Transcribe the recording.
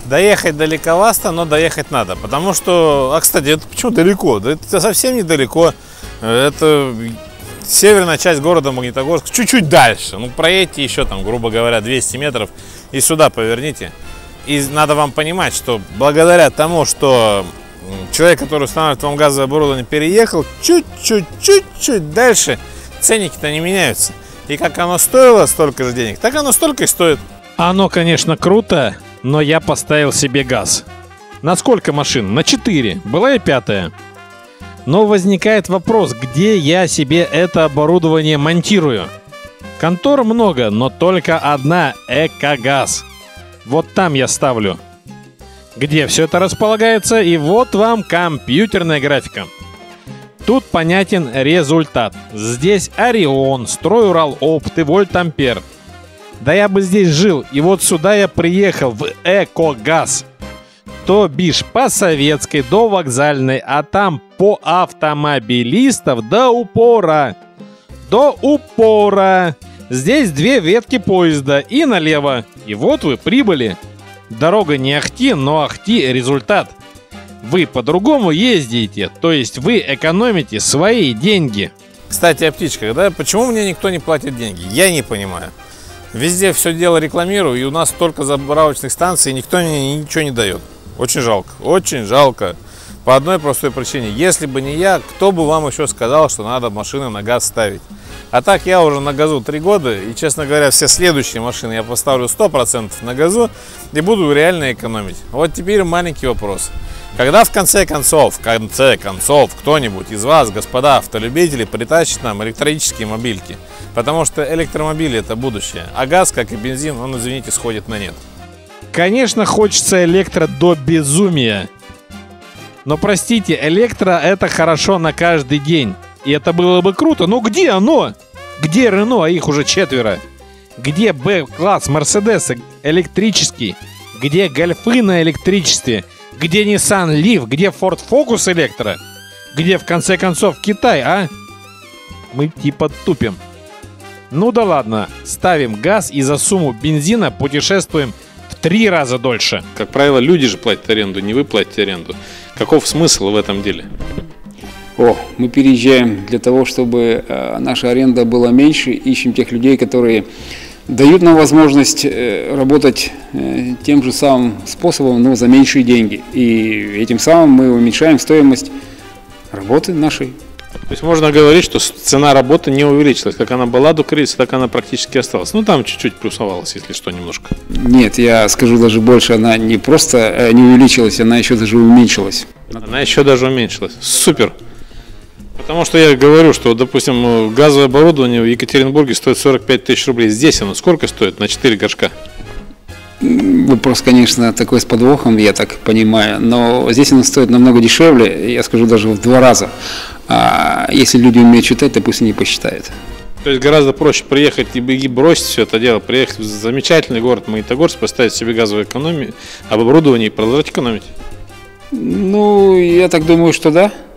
Доехать далековато, но доехать надо. Потому что, кстати, это почему далеко? Да это совсем недалеко. Это северная часть города Магнитогорск, чуть-чуть дальше. Ну, проедьте еще там, грубо говоря, 200 метров и сюда поверните. И надо вам понимать, что благодаря тому, что человек, который устанавливает вам газовое оборудование, переехал чуть-чуть дальше, ценники-то не меняются. И как оно стоило столько же денег, так оно столько и стоит. Оно, конечно, круто, но я поставил себе газ. На сколько машин? На 4. Была и 5-я. Но возникает вопрос, где я себе это оборудование монтирую? Контор много, но только одна — Экогаз. Вот там я ставлю. Где все это располагается, и вот вам компьютерная графика. Тут понятен результат. Здесь Орион, Стройуралопт и Вольтампер. Да я бы здесь жил, и вот сюда я приехал, в Экогаз. То бишь по Советской до Вокзальной, а там по автомобилистов до упора. До упора. Здесь 2 ветки поезда и налево. И вот вы прибыли. Дорога не ахти, но ахти результат. Вы по-другому ездите, то есть вы экономите свои деньги. Кстати, о птичках, да? Почему мне никто не платит деньги? Я не понимаю. Везде все дело рекламирую, и у нас только заправочных станций, и никто мне ничего не дает. Очень жалко, очень жалко. По одной простой причине. Если бы не я, кто бы вам еще сказал, что надо машины на газ ставить? А так я уже на газу 3 года, и, честно говоря, все следующие машины я поставлю 100% на газу и буду реально экономить. Вот теперь маленький вопрос. Когда в конце концов, кто-нибудь из вас, господа автолюбители, притащит нам электрические мобильки? Потому что электромобили — это будущее, а газ, как и бензин, он, извините, сходит на нет. Конечно, хочется электро до безумия. Но простите, электро — это хорошо на каждый день. И это было бы круто. Но где оно? Где Рено, а их уже 4? Где Б-класс Мерседеса электрический? Где Гольфы на электричестве? Где Nissan Leaf? Где Ford Focus электро? Где, в конце концов, Китай, а? Мы типа тупим. Ну да ладно, ставим газ и за сумму бензина путешествуем в 3 раза дольше. Как правило, люди же платят аренду, не вы платите аренду. Каков смысл в этом деле? Мы переезжаем для того, чтобы наша аренда была меньше, ищем тех людей, которые дают нам возможность работать тем же самым способом, но за меньшие деньги. И этим самым мы уменьшаем стоимость работы нашей. То есть можно говорить, что цена работы не увеличилась. Как она была до кризиса, так она практически осталась. Ну, там чуть-чуть плюсовалась, если что, немножко. Нет, я скажу даже больше. Она не просто не увеличилась, она еще даже уменьшилась. Она еще даже уменьшилась. Супер! Потому что я говорю, что, допустим, газовое оборудование в Екатеринбурге стоит 45 тысяч рублей. Здесь оно сколько стоит на 4 горшка? Вопрос, конечно, такой с подвохом, я так понимаю, но здесь оно стоит намного дешевле, я скажу, даже в 2 раза. А если люди умеют считать, то пусть они посчитают. То есть гораздо проще приехать и бросить все это дело, приехать в замечательный город Магнитогорск, поставить себе газовое оборудование и продолжать экономить? Ну, я так думаю, что да.